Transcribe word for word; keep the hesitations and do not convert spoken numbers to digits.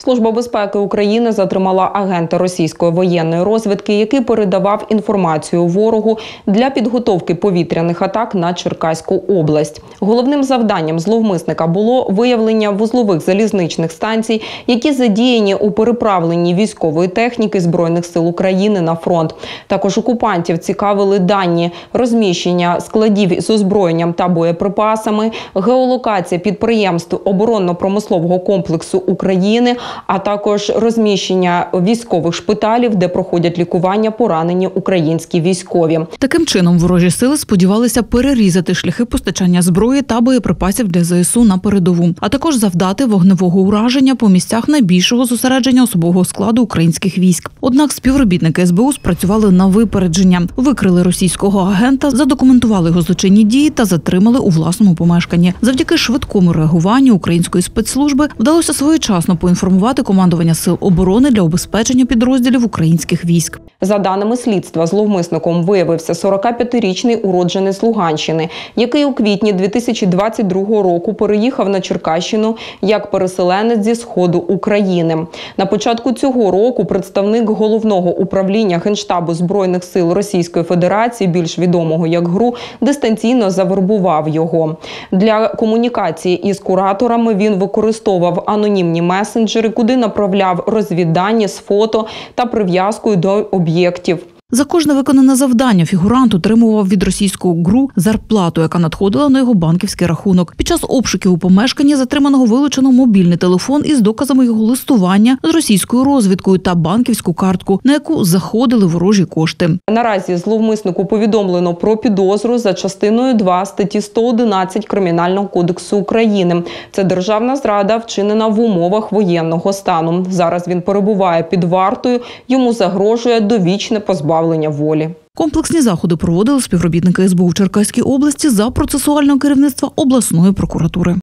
Служба безпеки України затримала агента російської воєнної розвідки, який передавав інформацію ворогу для підготовки повітряних атак на Черкаську область. Головним завданням зловмисника було виявлення вузлових залізничних станцій, які задіяні у переправленні військової техніки Збройних сил України на фронт. Також окупантів цікавили дані розміщення складів з озброєнням та боєприпасами, геолокація підприємств оборонно-промислового комплексу України, а також розміщення військових шпиталів, де проходять лікування поранені українські військові. Таким чином, ворожі сили сподівалися перерізати шляхи постачання зброї та боєприпасів для зе ес у на передову, а також завдати вогневого ураження по місцях найбільшого зосередження особового складу українських військ. Однак співробітники ес бе у спрацювали на випередження, викрили російського агента, задокументували його злочинні дії та затримали у власному помешканні. Завдяки швидкому реагуванню української спецслужби вдалося своєчасно поінформувати командування сил оборони для обезпечення підрозділів українських військ. За даними слідства, зловмисником виявився сорокап'ятирічний уродженець Луганщини, який у квітні дві тисячі двадцять другого року переїхав на Черкащину як переселенець зі сходу України. На початку цього року представник Головного управління Генштабу Збройних сил Російської Федерації, більш відомого як ГРУ, дистанційно завербував його. Для комунікації із кураторами він використовував анонімні месенджери, куди направляв розвіддані з фото та прив'язкою до об'єктів. За кожне виконане завдання фігурант отримував від російського ГРУ зарплату, яка надходила на його банківський рахунок. Під час обшуків у помешканні затриманого вилучено мобільний телефон із доказами його листування з російською розвідкою та банківську картку, на яку заходили ворожі кошти. Наразі зловмиснику повідомлено про підозру за частиною два статті сто одинадцять Кримінального кодексу України. Це державна зрада, вчинена в умовах воєнного стану. Зараз він перебуває під вартою, йому загрожує довічне позбавлення волі. Комплексні заходи проводили співробітники ес бе у в Черкаській області за процесуального керівництва обласної прокуратури.